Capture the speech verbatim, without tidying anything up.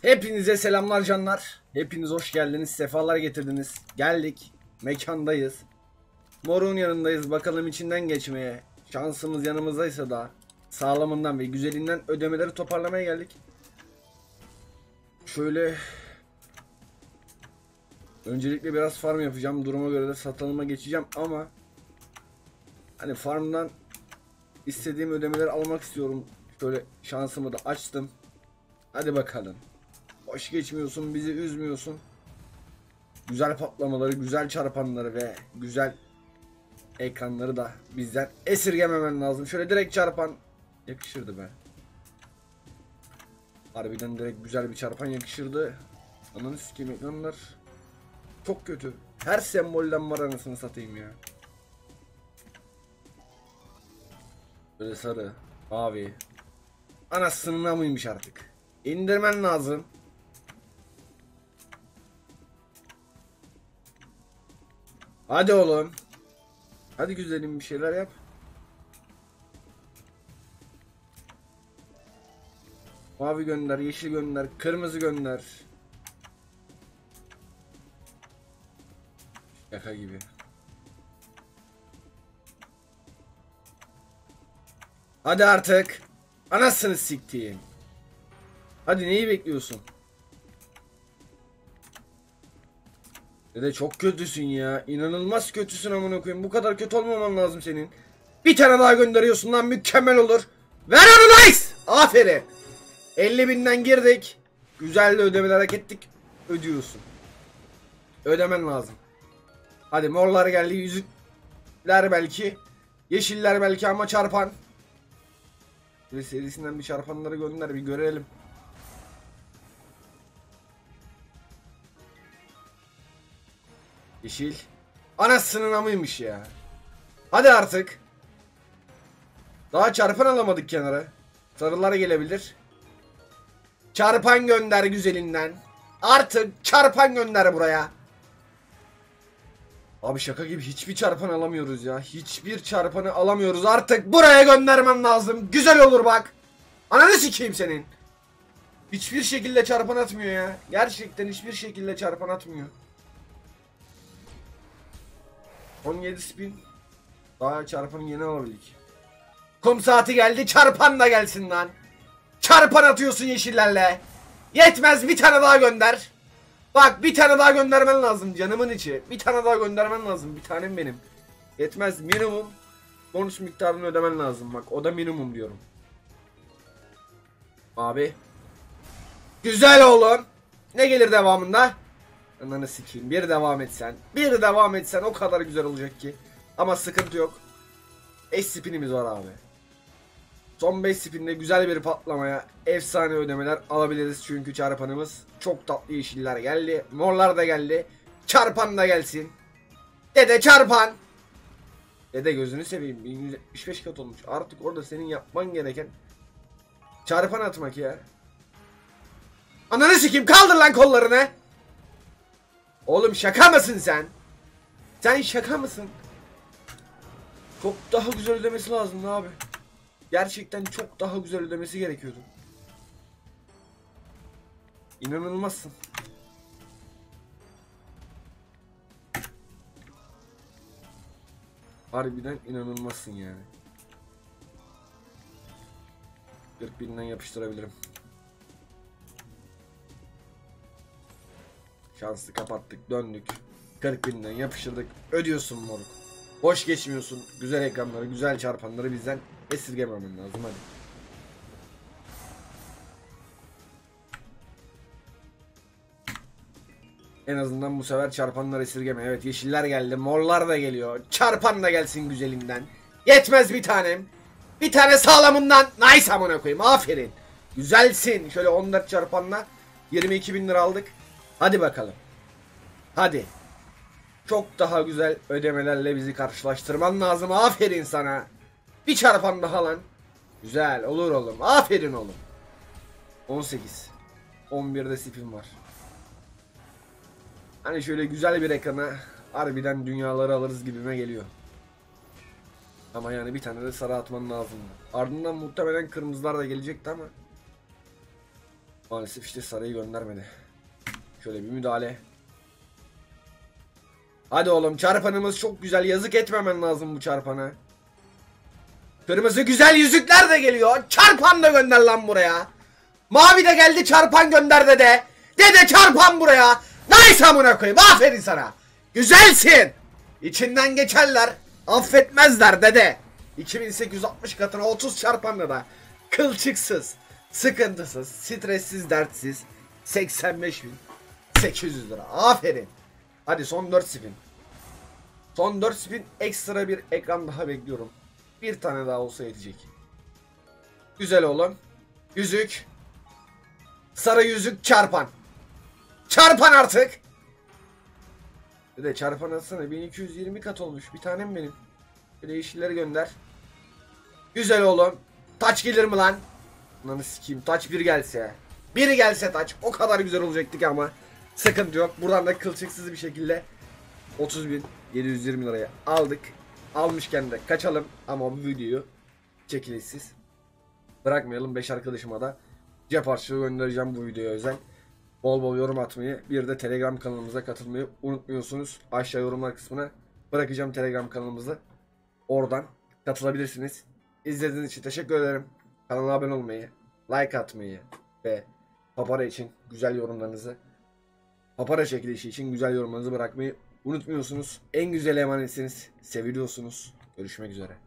Hepinize selamlar canlar. Hepiniz hoş geldiniz. Sefalar getirdiniz. Geldik. Mekandayız. Morun yanındayız. Bakalım içinden geçmeye. Şansımız yanımızdaysa da sağlamından ve güzelinden ödemeleri toparlamaya geldik. Şöyle öncelikle biraz farm yapacağım. Duruma göre de satılıma geçeceğim ama hani farmdan istediğim ödemeleri almak istiyorum. Şöyle şansımı da açtım. Hadi bakalım. Hoş geçmiyorsun, bizi üzmüyorsun. Güzel patlamaları, güzel çarpanları ve güzel ekranları da bizden esirgememen lazım. Şöyle direkt çarpan yakışırdı be. Harbiden direkt güzel bir çarpan yakışırdı. Ananı sikeyim, ekranlar çok kötü. Her sembolden var anasını satayım ya. Böyle sarı, mavi. Anasının mıymış artık. İndirmen lazım. Hadi oğlum. Hadi güzelim, bir şeyler yap. Mavi gönder, yeşil gönder, kırmızı gönder. Şaka gibi. Hadi artık. Anasını siktiğim. Hadi neyi bekliyorsun? Dede çok kötüsün ya. İnanılmaz kötüsün amına koyayım. Bu kadar kötü olmaman lazım senin. Bir tane daha gönderiyorsun lan, mükemmel olur. Ver onu, nice. Aferin. elli binden girdik. Güzel de ödemeler hak ettik. Ödüyorsun. Ödemen lazım. Hadi morlar geldi. Yüzükler belki. Yeşiller belki ama çarpan. Ve serisinden bir çarpanları gönder, bir görelim. Yeşil. Anasının amıymış ya. Hadi artık. Daha çarpan alamadık kenara. Sarılar gelebilir. Çarpan gönder güzelinden. Artık çarpan gönder buraya. Abi şaka gibi hiçbir çarpan alamıyoruz ya. Hiçbir çarpanı alamıyoruz. Artık buraya göndermem lazım. Güzel olur bak. Ananı sikeyim senin. Hiçbir şekilde çarpan atmıyor ya. Gerçekten hiçbir şekilde çarpan atmıyor. on yedi spin. Daha çarpanı yeni alabildik. Kum saati geldi. Çarpan da gelsin lan. Çarpan atıyorsun yeşillerle. Yetmez, bir tane daha gönder. Bak, bir tane daha göndermen lazım canımın içi. Bir tane daha göndermen lazım. Bir tanem benim. Yetmez, minimum bonus miktarını ödemen lazım. Bak, o da minimum diyorum. Abi. Güzel oğlum. Ne gelir devamında? Ananı sikeyim. Bir devam etsen. Bir devam etsen o kadar güzel olacak ki. Ama sıkıntı yok. beş spinimiz var abi. Son beş spinde güzel bir patlamaya efsane ödemeler alabiliriz. Çünkü çarpanımız çok tatlı, yeşiller geldi. Morlar da geldi. Çarpan da gelsin. Dede çarpan. Dede gözünü seveyim. bin yüz yetmiş beş kat olmuş. Artık orada senin yapman gereken çarpan atmak ya. Ananı sikeyim, kaldır lan kollarını. Oğlum şaka mısın sen? Sen şaka mısın? Çok daha güzel ödemesi lazım abi. Gerçekten çok daha güzel ödemesi gerekiyordu. İnanılmazsın. Harbiden inanılmazsın yani. kırk binden yapıştırabilirim. Şanslı kapattık, döndük. kırk binden yapıştırdık. Ödüyorsun moruk. Boş geçmiyorsun. Güzel ekranları, güzel çarpanları bizden esirgememen lazım, hadi. En azından bu sefer çarpanlar esirgeme. Evet, yeşiller geldi, morlar da geliyor. Çarpan da gelsin güzelinden. Yetmez bir tanem. Bir tane sağlamından. Nice amına koyayım, aferin. Güzelsin. Şöyle on dört çarpanla yirmi iki bin lira aldık. Hadi bakalım. Hadi. Çok daha güzel ödemelerle bizi karşılaştırman lazım. Aferin sana. Bir çarpan daha lan. Güzel olur oğlum. Aferin oğlum. on sekiz. on birde spin var. Hani şöyle güzel bir ekrana harbiden dünyaları alırız gibime geliyor. Ama yani bir tane de sarı atman lazım. Ardından muhtemelen kırmızılar da gelecekti ama Maalesef işte sarayı göndermedi. Şöyle bir müdahale. Hadi oğlum, çarpanımız çok güzel. Yazık etmemen lazım bu çarpanı. Kırmızı güzel yüzükler de geliyor. Çarpan da gönder lan buraya. Mavi de geldi, çarpan gönder dede. Dede çarpan buraya. Nice amına koyayım. Aferin sana. Güzelsin. İçinden geçerler. Affetmezler dede. iki bin sekiz yüz altmış katına otuz çarpanla da kılçıksız, sıkıntısız, stressiz, dertsiz seksen beş bin sekiz yüz lira. Aferin. Hadi son dört spin. Son dört spin, ekstra bir ekran daha bekliyorum. Bir tane daha olsa yetecek. Güzel oğlum. Yüzük. Sarı yüzük, çarpan. Çarpan artık. Bir de çarpan atsana, bin iki yüz yirmi kat olmuş. Bir tanem benim. Bir de yeşilleri gönder. Güzel oğlum. Taç gelir mi lan? Lan sikeyim, taç bir gelse. Biri gelse taç. O kadar güzel olacaktık ama. Sıkıntı yok. Buradan da kılçıksız bir şekilde otuz bin yedi yüz yirmi liraya aldık. Almışken de kaçalım. Ama bu videoyu çekilişsiz bırakmayalım. beş arkadaşıma da cep harçlığı göndereceğim bu videoya özel. Bol bol yorum atmayı, bir de Telegram kanalımıza katılmayı unutmuyorsunuz. Aşağı yorumlar kısmına bırakacağım Telegram kanalımızı. Oradan katılabilirsiniz. İzlediğiniz için teşekkür ederim. Kanala abone olmayı, like atmayı ve Papara için güzel yorumlarınızı, Papara çekilişi için güzel yorumlarınızı bırakmayı unutmuyorsunuz. En güzel emanetsiniz. Seviliyorsunuz. Görüşmek üzere.